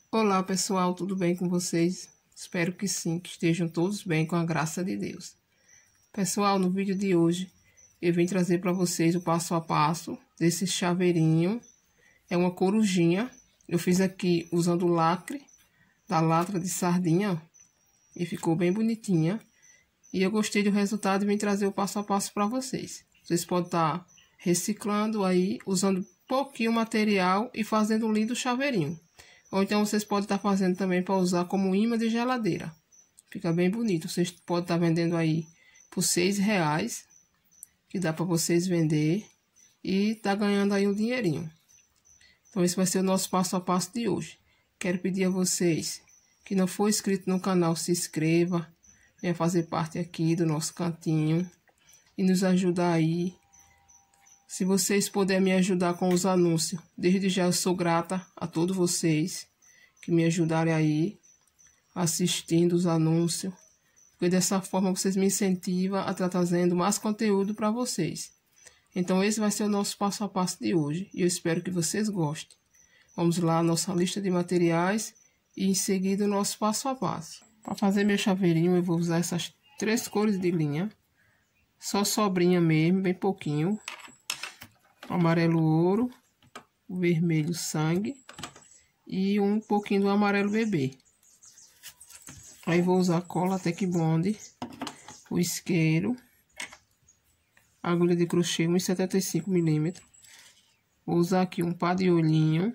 Olá pessoal, tudo bem com vocês? Espero que sim, que estejam todos bem com a graça de Deus. Pessoal, no vídeo de hoje eu vim trazer para vocês o passo a passo desse chaveirinho. É uma corujinha. Eu fiz aqui usando o lacre da lata de sardinha e ficou bem bonitinha. E eu gostei do resultado e vim trazer o passo a passo para vocês. Vocês podem estar reciclando aí, usando pouquinho material e fazendo um lindo chaveirinho. Ou então vocês podem estar fazendo também para usar como imã de geladeira. Fica bem bonito. Vocês podem estar vendendo aí por R$6, que dá para vocês vender e tá ganhando aí um dinheirinho. Então esse vai ser o nosso passo a passo de hoje. Quero pedir a vocês que não for inscrito no canal, se inscreva, venha fazer parte aqui do nosso cantinho e nos ajudar aí. Se vocês puderem me ajudar com os anúncios, desde já eu sou grata a todos vocês que me ajudarem aí assistindo os anúncios, porque dessa forma vocês me incentivam a estar trazendo mais conteúdo para vocês. Então esse vai ser o nosso passo a passo de hoje e eu espero que vocês gostem. Vamos lá, nossa lista de materiais e em seguida o nosso passo a passo. Para fazer meu chaveirinho eu vou usar essas 3 cores de linha, só sobrinha mesmo, bem pouquinho. Amarelo ouro, o vermelho sangue e um pouquinho do amarelo bebê. Aí vou usar cola Tec Bond, o isqueiro, agulha de crochê 1,75 mm. Vou usar aqui um pá de olhinho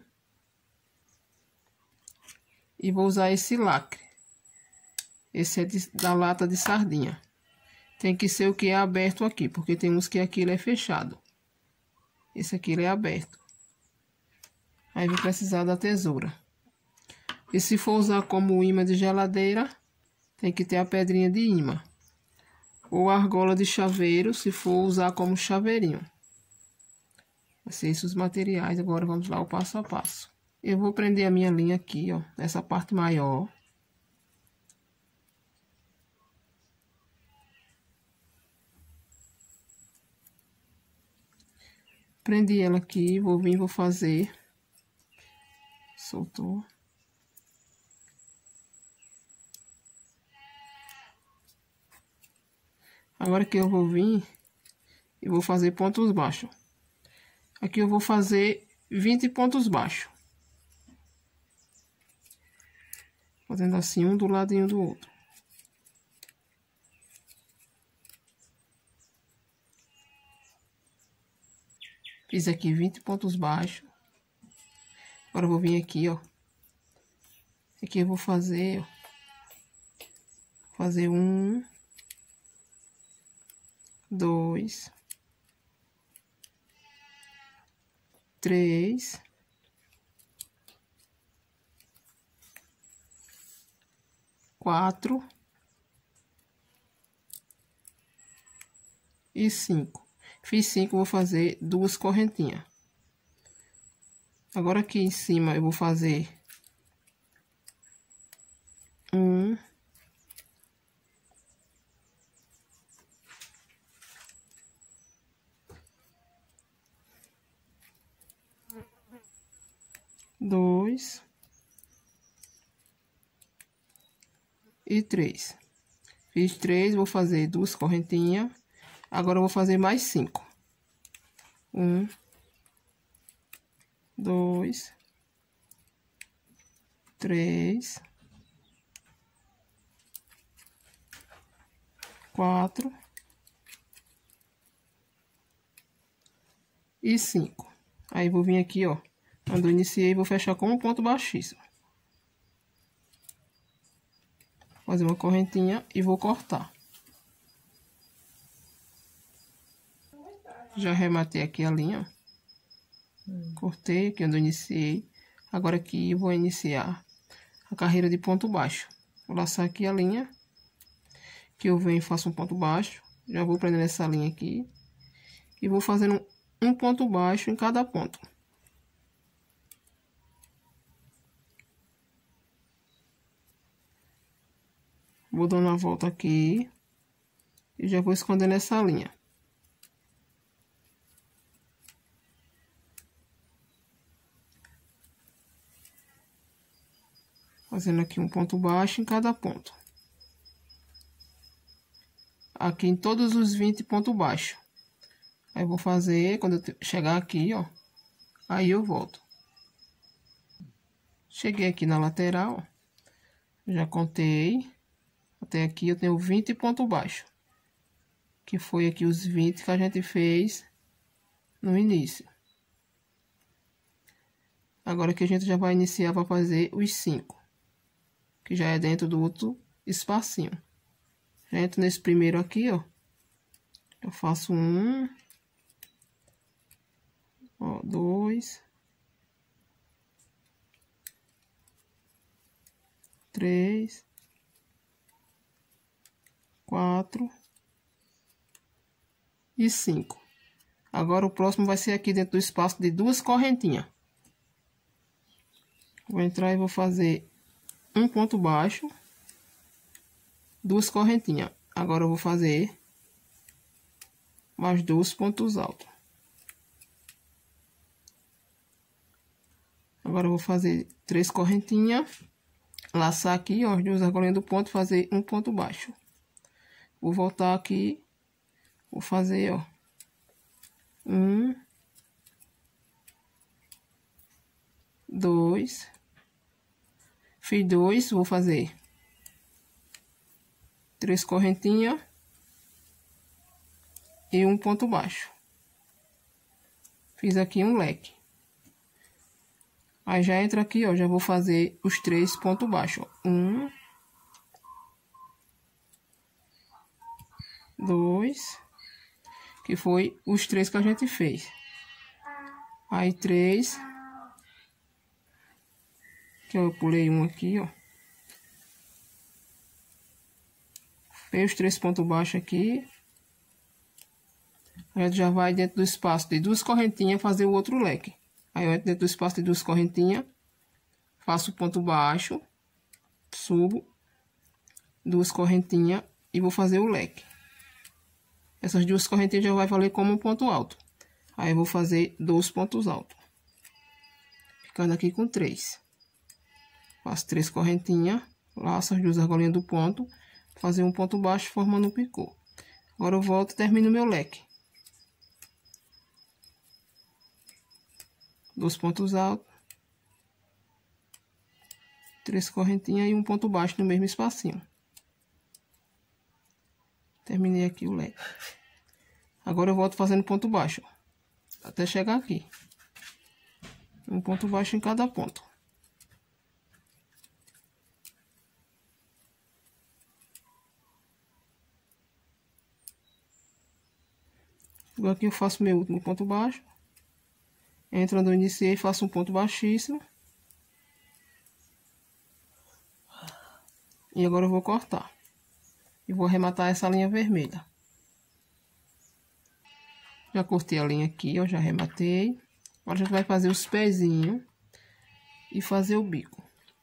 e vou usar esse lacre. Esse é da lata de sardinha. Tem que ser o que é aberto aqui, porque tem uns que aqui ele é fechado. Esse aqui ele é aberto. Aí vou precisar da tesoura. E se for usar como imã de geladeira, tem que ter a pedrinha de imã. Ou argola de chaveiro, se for usar como chaveirinho. Vai ser esses os materiais. Agora vamos lá o passo a passo. Eu vou prender a minha linha aqui, ó, nessa parte maior. Prendi ela aqui, vou fazer. Soltou. Agora que eu vou vir e vou fazer pontos baixos. Aqui eu vou fazer 20 pontos baixos. Fazendo assim, um do ladinho do outro. Fiz aqui 20 pontos baixos. Agora eu vou vir aqui, ó. Aqui eu vou fazer, ó. Fazer 1, 2, 3, 4 e 5. Fiz 5, vou fazer 2 correntinhas. Agora aqui em cima eu vou fazer 1, 2 e 3. Fiz 3, vou fazer 2 correntinhas. Agora eu vou fazer mais 5. 1, 2, 3, 4 e 5. Aí vou vir aqui, ó, quando eu iniciei, vou fechar com um ponto baixíssimo. Fazer uma correntinha e vou cortar. Já rematei aqui a linha, ó. Cortei aqui onde eu iniciei. Agora aqui eu vou iniciar a carreira de ponto baixo. Vou laçar aqui a linha, que eu venho e faço um ponto baixo. Já vou prendendo essa linha aqui e vou fazendo um ponto baixo em cada ponto. Vou dando a volta aqui e já vou escondendo essa linha. Fazendo aqui um ponto baixo em cada ponto. Aqui em todos os 20 pontos baixos. Aí eu vou fazer, quando eu chegar aqui, ó. Aí eu volto. Cheguei aqui na lateral, ó. Já contei. Até aqui eu tenho 20 pontos baixos. Que foi aqui os 20 que a gente fez no início. Agora que a gente já vai iniciar para fazer os 5. Que já é dentro do outro espacinho. Já entro nesse primeiro aqui, ó. Eu faço 1. Ó, 2. 3. 4. E 5. Agora o próximo vai ser aqui dentro do espaço de 2 correntinhas. Vou entrar e vou fazer um ponto baixo, 2 correntinhas. Agora eu vou fazer mais 2 pontos altos. Agora eu vou fazer 3 correntinhas, laçar aqui, ó, as 2 argolinhas do ponto, fazer um ponto baixo. Vou voltar aqui, vou fazer, ó, 1, 2, fiz 2, vou fazer 3 correntinhas e um ponto baixo. Fiz aqui um leque. Aí já entra aqui, ó, já vou fazer os 3 pontos baixos, ó. 1, 2, que foi os 3 que a gente fez. Aí 3, que eu pulei um aqui, ó. Fiz os 3 pontos baixos aqui. A gente já vai dentro do espaço de 2 correntinhas fazer o outro leque. Aí eu entro dentro do espaço de 2 correntinhas, faço o ponto baixo, subo 2 correntinhas e vou fazer o leque. Essas 2 correntinhas já vai valer como um ponto alto. Aí eu vou fazer 2 pontos altos. Ficando aqui com 3. Faço 3 correntinhas, laço as 2 argolinhas do ponto, fazer um ponto baixo formando um picô. Agora eu volto e termino meu leque. 2 pontos altos, 3 correntinhas e um ponto baixo no mesmo espacinho. Terminei aqui o leque. Agora eu volto fazendo ponto baixo, ó, até chegar aqui. Um ponto baixo em cada ponto. Agora aqui eu faço meu último ponto baixo. Entro onde eu iniciei, faço um ponto baixíssimo. E agora eu vou cortar. E vou arrematar essa linha vermelha. Já cortei a linha aqui, ó, já arrematei. Agora a gente vai fazer os pezinhos e fazer o bico.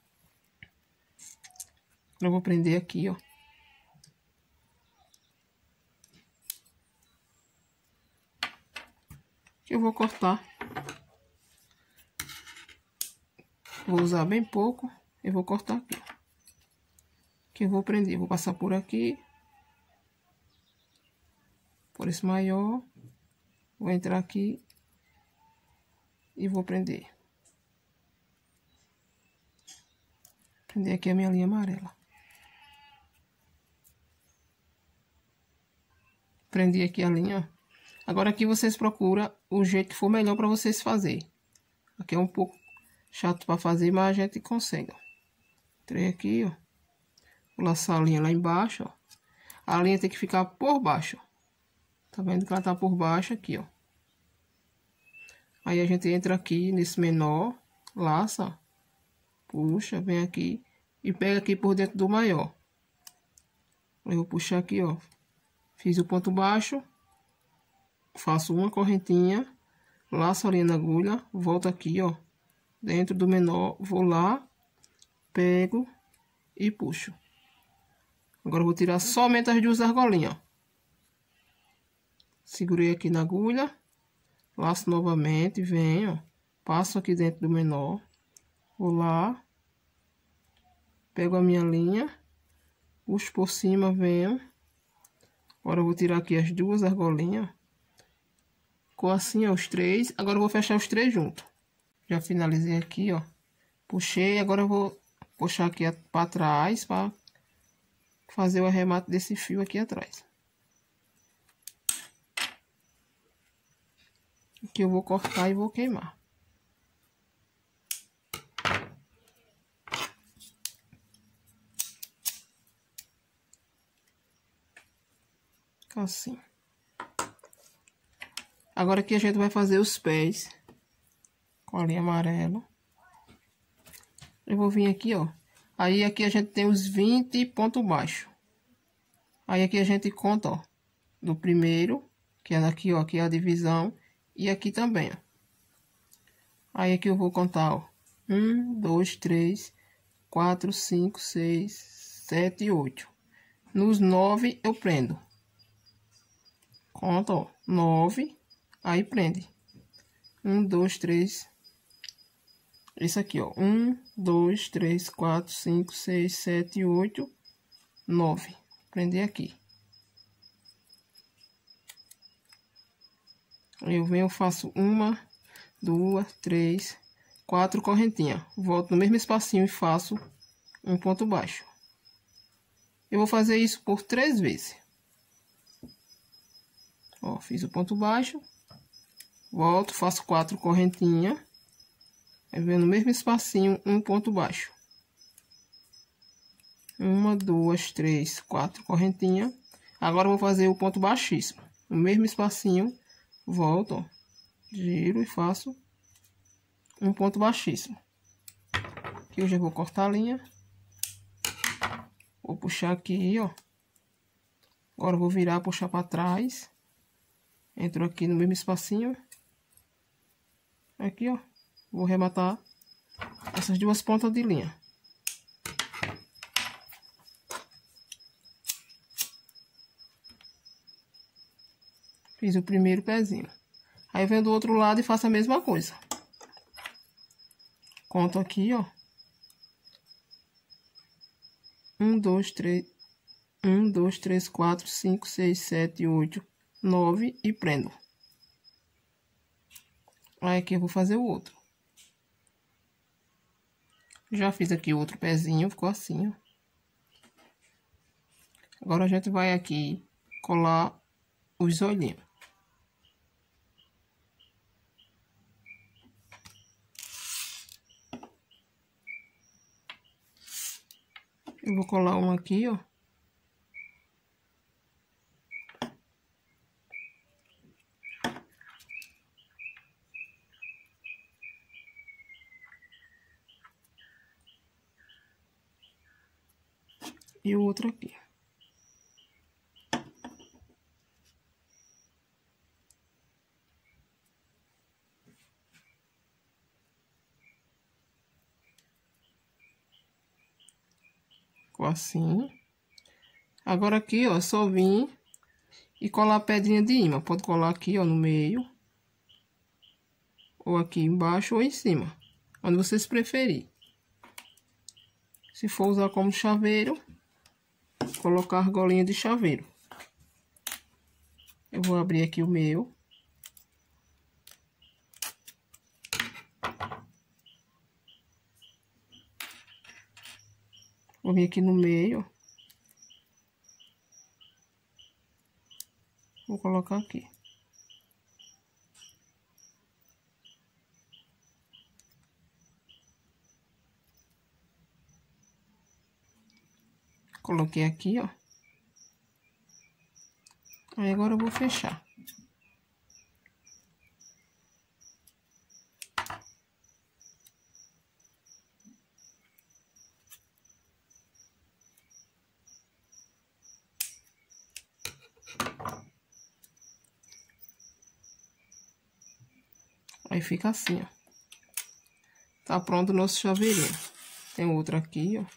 Eu vou prender aqui, ó. Eu vou cortar. Vou usar bem pouco. Eu vou cortar aqui, ó. Que eu vou prender. Vou passar por aqui. Por esse maior. Vou entrar aqui. E vou prender. Prender aqui a minha linha amarela. Prendi aqui a linha, ó. Agora aqui vocês procuram o jeito que for melhor para vocês fazer. Aqui é um pouco chato para fazer, mas a gente consegue, ó. Entrei aqui, ó. Vou laçar a linha lá embaixo, ó. A linha tem que ficar por baixo, ó. Tá vendo que ela tá por baixo aqui, ó. Aí a gente entra aqui nesse menor, laça, ó. Puxa, vem aqui e pega aqui por dentro do maior. Eu vou puxar aqui, ó. Fiz o ponto baixo. Faço uma correntinha, laço a linha na agulha, volto aqui, ó, dentro do menor, vou lá, pego e puxo. Agora eu vou tirar somente as 2 argolinhas, ó. Segurei aqui na agulha, laço novamente, venho, ó, passo aqui dentro do menor, vou lá, Pego a minha linha, puxo por cima, venho. Agora eu vou tirar aqui as duas argolinhas. Ficou assim, ó, os três. Agora eu vou fechar os três juntos. Já finalizei aqui, ó. Puxei, agora eu vou puxar aqui para trás para fazer o arremate desse fio aqui atrás. Aqui eu vou cortar e vou queimar. Assim. Agora aqui a gente vai fazer os pés com a linha amarela. Eu vou vir aqui, ó. Aí aqui a gente tem os 20 pontos baixos. Aí aqui a gente conta, ó, do primeiro, que é aqui, ó, aqui é a divisão, e aqui também, ó. Aí aqui eu vou contar, ó, 1, 2, 3, 4, 5, 6, 7 e 8. Nos 9 eu prendo. Conta, ó, 9, aí prende. 1, 2, 3. Isso aqui, ó, 1, 2, 3, 4, 5, 6, 7, 8, 9. Prender aqui. Aí eu venho, faço 1, 2, 3, 4 correntinhas. Volto no mesmo espacinho e faço um ponto baixo. Eu vou fazer isso por 3 vezes. Ó, fiz o ponto baixo. Volto, faço 4 correntinhas. Aí venho no mesmo espacinho, um ponto baixo. 1, 2, 3, 4 correntinhas. Agora eu vou fazer o ponto baixíssimo. No mesmo espacinho, volto, ó, giro e faço um ponto baixíssimo. Aqui eu já vou cortar a linha. Vou puxar aqui, ó. Agora eu vou virar, puxar para trás. Entro aqui no mesmo espacinho. Aqui, ó. Vou rematar essas duas pontas de linha. Fiz o primeiro pezinho. Aí venho do outro lado e faço a mesma coisa. Conto aqui, ó. 1, 2, 3. 1, 2, 3, 4, 5, 6, 7, 8, 9 e prendo. Aí aqui eu vou fazer o outro. Já fiz aqui o outro pezinho, ficou assim, ó. Agora a gente vai aqui colar os olhinhos. Eu vou colar um aqui, ó. E o outro aqui. Ficou assim. Agora aqui, ó, só vim e colar a pedrinha de imã. Pode colar aqui, ó, no meio. Ou aqui embaixo ou em cima. Onde vocês preferirem. Se for usar como chaveiro, colocar a argolinha de chaveiro. Eu vou abrir aqui o meu. Vou vir aqui no meio. Vou colocar aqui. Coloquei aqui, ó. Aí agora eu vou fechar. Aí fica assim, ó. Tá pronto o nosso chaveirinho. Tem outro aqui, ó.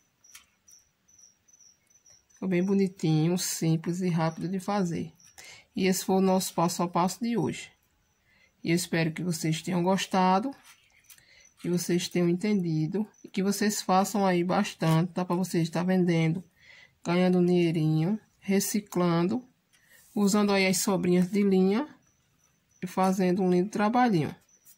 Ficou bem bonitinho, simples e rápido de fazer. E esse foi o nosso passo a passo de hoje. E eu espero que vocês tenham gostado. que vocês tenham entendido e que vocês façam aí bastante, tá? Para vocês estar vendendo, ganhando um dinheirinho, reciclando, usando aí as sobrinhas de linha e fazendo um lindo trabalhinho.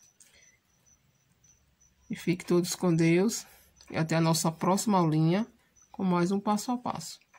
E fiquem todos com Deus e até a nossa próxima aulinha com mais um passo a passo.